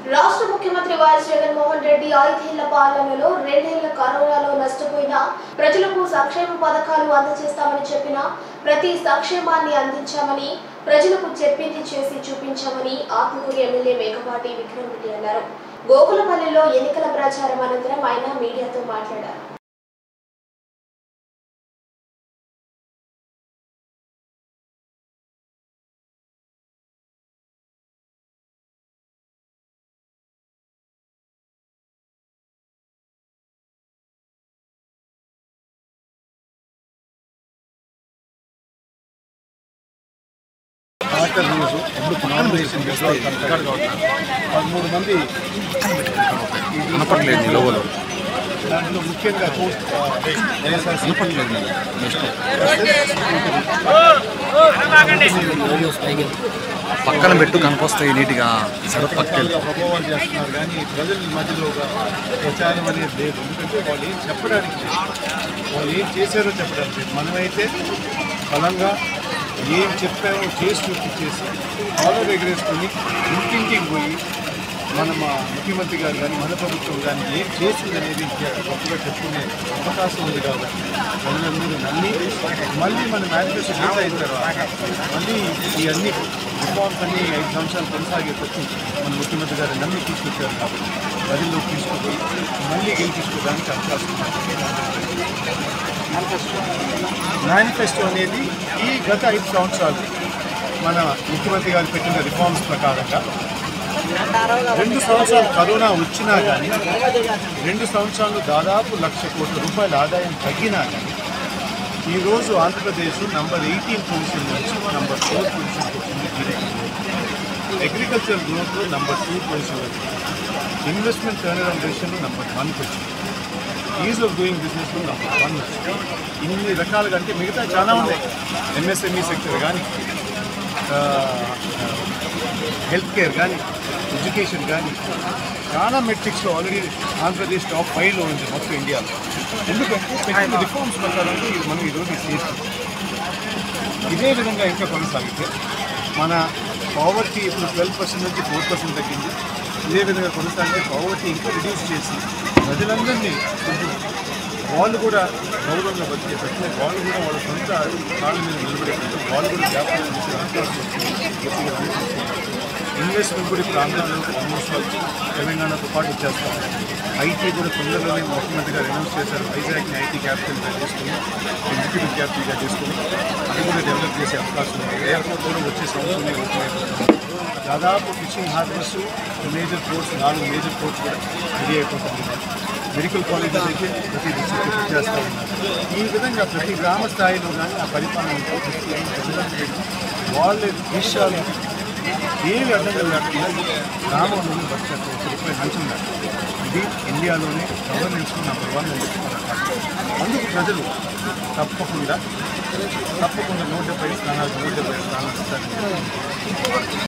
రాష్ట్ర ముఖ్యమంత్రి వైఎస్ జగన్మోహన్ రెడ్డి 5 ఏళ్ల పాలనలో 2 ఏళ్ల కరోనాలో నష్టపోయిన ప్రజలకు సంక్షేమ పథకాలు అందజేస్తామని చెప్పిన ప్రతి సంక్షేమాన్ని అందించామని ప్రజలకు చెప్పింది చేసి చూపించామని ఆత్మకూరు ఎమ్మెల్యే మేకపాటి విక్రమ్ రెడ్డి అన్నారు. గోకులపల్లిలో ఎన్నికల ప్రచారం అనంతరం ఆయన మీడియాతో మాట్లాడారు. ఆఖరి రోజు ఎందుకు నామినేషన్ 13 మంది దాంట్లో ముఖ్యంగా పక్కన పెట్టు కనిపిస్తాయి నీట్గా ప్రభావాలు చేస్తున్నారు. కానీ ప్రజల మధ్యలో ప్రచారం అనేది లేదు. ఎందుకంటే వాళ్ళు ఏం చెప్పడానికి లేదు, వాళ్ళు ఏం చేశారో చెప్పడానికి లేదు. మనమైతే బలంగా ఏం చెప్పామో చేసి చూపించేసి కాలర్ ఎగరేసుకొని ఇంటింటికి పోయి మన ముఖ్యమంత్రి గారు కానీ మన ప్రభుత్వం కానీ ఏం చేసింది అనేది గొప్పగా చెప్పుకునే అవకాశం ఉంది. కాబట్టి ప్రజలందరూ నమ్మి మళ్ళీ మన మేనిఫెస్టో రిలీజ్ అయిన తర్వాత మళ్ళీ ఈ అన్ని రిఫార్మ్స్ అన్ని 5 సంవత్సరాలు కొనసాగేటట్టు మన ముఖ్యమంత్రి గారు నమ్మి తీసుకొచ్చారు. కాబట్టి ప్రజల్లో తీసుకుపోయి మళ్ళీ గెలిపించుకోవడానికి అవకాశం ఉంది. మేనిఫెస్టో అనేది ఈ గత 5 సంవత్సరాలు మన ముఖ్యమంత్రి గారు పెట్టిన రిఫార్మ్స్ ప్రకారంగా 2 సంవత్సరాలు కరోనా వచ్చినా కానీ 2 సంవత్సరాలు దాదాపు 1,00,000 కోట్ల రూపాయల ఆదాయం తగ్గినా కానీ ఈరోజు ఆంధ్రప్రదేశ్ నంబర్ 18 పొజిషన్ నుంచి నంబర్ 4 పొజిషన్కి వచ్చింది. అగ్రికల్చర్ గ్రోత్లో నంబర్ 2 పొజిషన్ వచ్చింది. ఇన్వెస్ట్మెంట్ టర్నరౌండ్ రేషన్లో నంబర్ 1 వచ్చింది. ఈజ్ ఆఫ్ డూయింగ్ బిజినెస్లో నంబర్ 1 వచ్చింది. ఇన్ని రకాలుగా అంటే మిగతా చాలా ఉన్నాయి. ఎంఎస్ఎంఈ సెక్టర్ కానీ, హెల్త్ కేర్ కానీ, ఎడ్యుకేషన్ కానీ చాలా మెట్రిక్స్లో ఆల్రెడీ ఆంధ్రప్రదేశ్ టాప్ 5లో ఉంది మొత్తం ఇండియాలో. ఎందుకంటే పెట్టిన రిఫార్మ్స్ ప్రకారంగా మనం ఈరోజు చేస్తాం. ఇదే విధంగా ఇంకా కొనసాగితే మన పావర్టీ ఇప్పుడు 12% నుంచి 4% తగ్గింది. ఇదే విధంగా కొనసాగితే పావర్టీ ఇంకా రిడ్యూస్ చేసి ప్రజలందరినీ వాళ్ళు కూడా గౌరవంగా బతికేటట్టు, వాళ్ళు కూడా వాళ్ళ సొంత కాళ్ళ మీద నిలబడేటట్టు, వాళ్ళు కూడా వ్యాపారం చేసే అవకాశం ఇన్వెస్ట్మెంట్ కూడా ఇప్పుడు ఆంధ్రాలో ఆల్మోస్ట్ తెలంగాణతో పాటు చేస్తాం. ఐటీ కూడా తొందరలోనే ముఖ్యమంత్రి గారు అనౌన్స్ చేశారు. వైజాగ్ని ఐటీ క్యాపిటల్గా చేసుకుని, ఎగ్జిక్యూటివ్ క్యాపిటల్గా చేసుకుని అది కూడా డెవలప్ చేసే అవకాశం ఉంది. ఎయిర్పోర్ట్ కూడా వచ్చే సంవత్సరమే ఓపెన్. దాదాపు fishing harbours, major ports, 4 major ports కూడా రెడీ అయిపోతుంది. మెడికల్ కాలేజెస్ అయితే ప్రతి డిస్ట్రిక్ట్ చేస్తూ ఉన్నారు. ఈ విధంగా ప్రతి గ్రామ స్థాయిలో కానీ ఆ పరిపాలన ప్రజలందరూ వాళ్ళ విషయాలు ఏమి అర్థం లేకుండా గ్రామంలోనే బతికేస్తారు. రూపాయలు మంచిగా ఇది ఇండియాలోనే గవర్నెన్స్లో నంబర్ 1 అని చెప్పి అందుకు ప్రజలు తప్పకుండా 170 స్థానాలు ఇస్తారు.